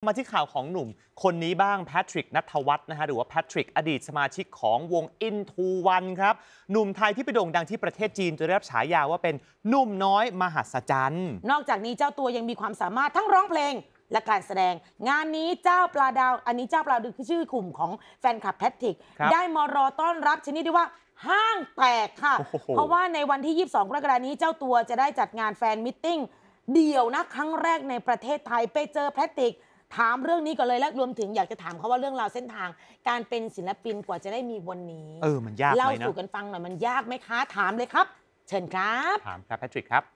มาที่ข่าวของหนุ่มคนนี้บ้างแพทริก ณัฐวัฒน์นะฮะหรือว่าแพทริกอดีตสมาชิกของวง Into One ครับหนุ่มไทยที่ไปโด่งดังที่ประเทศจีนจนได้รับฉายาว่าเป็นหนุ่มน้อยมหัศจรรย์นอกจากนี้เจ้าตัวยังมีความสามารถทั้งร้องเพลงและการแสดงงานนี้เจ้าปลาดาวอันนี้เจ้าปลาดาวคือชื่อกลุ่มของแฟนคลับแพทริกได้มารอต้อนรับชนิดที่ว่าห้างแตกค่ะเพราะว่าในวันที่22 กรกฎาคมนี้เจ้าตัวจะได้จัดงานแฟนมิทติ้งเดี่ยวนะครั้งแรกในประเทศไทยไปเจอแพทริกถามเรื่องนี้ก่อนเลยและรวมถึงอยากจะถามเขาว่าเรื่องราวเส้นทางการเป็นศิลปินกว่าจะได้มีวันนี้มันยากไหมนะเล่าสู่กันฟังหน่อยมันยากไหมคะถามเลยครับเชิญครับถามครับแพทริกครับ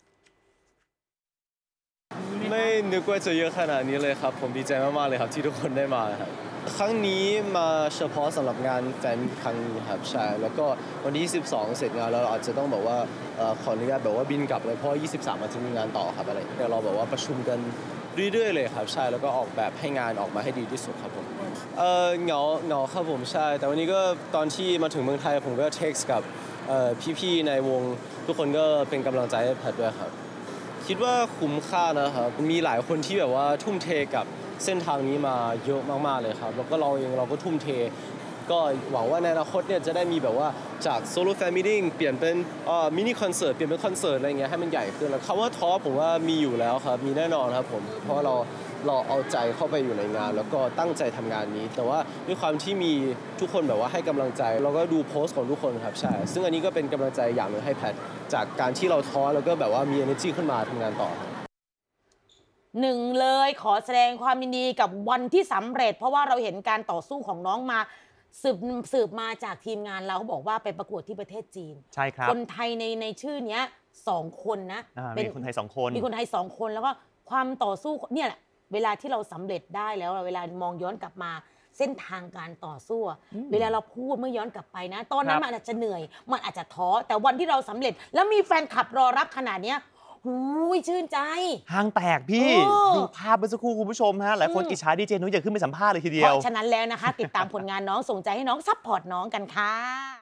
ไม่นึกว่าจะเยอะขนาดนี้เลยครับผมดีใจมากๆเลยครับที่ทุกคนได้มาครับครั้งนี้มาเฉพาะสำหรับงานแฟนครั้งนี้ครับใช่แล้วก็วันที่22เสร็จงานแล้วเราอาจจะต้องบอกว่าขออนุญาตแบบว่าบินกลับเลยเพราะ23มันจะมีงานต่อครับอะไรเดี๋ยวเราแบบว่าประชุมกันเรื่อยๆเลยครับใช่แล้วก็ออกแบบให้งานออกมาให้ดีที่สุดครับผมเหงาครับผมใช่แต่วันนี้ก็ตอนที่มาถึงเมืองไทยผมก็เท็กซ์กับพี่ๆในวงทุกคนก็เป็นกำลังใจให้แพทด้วยครับคิดว่าคุ้มค่านะครับมีหลายคนที่แบบว่าทุ่มเทกับเส้นทางนี้มาเยอะมากๆเลยครับแล้วก็เราเองเราก็ทุ่มเทก็หวังว่าในอนาคตเนี่ยจะได้มีแบบว่าจากโซโล่แฟนมิทติ้งเปลี่ยนเป็นมินิคอนเสิร์ตเปลี่ยนเป็นคอนเสิร์ตอะไรเงี้ยให้มันใหญ่ขึ้นแล้วคำว่าท้อผมว่ามีอยู่แล้วครับมีแน่นอนครับผมเพราะเราเอาใจเข้าไปอยู่ในงานแล้วก็ตั้งใจทำงานนี้แต่ว่าด้วยความที่มีทุกคนแบบว่าให้กำลังใจเราก็ดูโพสต์ของทุกคนครับใช่ซึ่งอันนี้ก็เป็นกำลังใจอย่างหนึ่งให้แพทจากการที่เราท้อแล้วก็แบบว่ามี energy ขึ้นมาทำงานต่อหนึ่งเลยขอแสดงความยินดีกับวันที่สำเร็จเพราะว่าเราเห็นการต่อสู้ของน้องมาสืบมาจากทีมงานเราเขาบอกว่าไปประกวดที่ประเทศจีนใช่ครับคนไทยในชื่อเนี้ย2 คนนะเป็นคนไทย2 คนมีคนไทย2 คนแล้วก็ความต่อสู้เนี่ยแหละเวลาที่เราสำเร็จได้แล้วเวลามองย้อนกลับมาเส้นทางการต่อสู้เวลาเราพูดเมื่อย้อนกลับไปนะตอนนั้นมันอาจจะเหนื่อยมันอาจจะท้อแต่วันที่เราสำเร็จแล้วมีแฟนคลับรอรับขนาดเนี้ยหูยชื่นใจห้างแตกพี่ดูภาพเมื่อสักครู่คุณผู้ชมฮะหลายคนอิจฉาดีเจนุ้ยอยากขึ้นไปสัมภาษณ์เลยทีเดียวเพราะฉะนั้นแล้วนะคะติดตามผลงานน้องส่งใจให้น้องซัพพอร์ตน้องกันค่ะ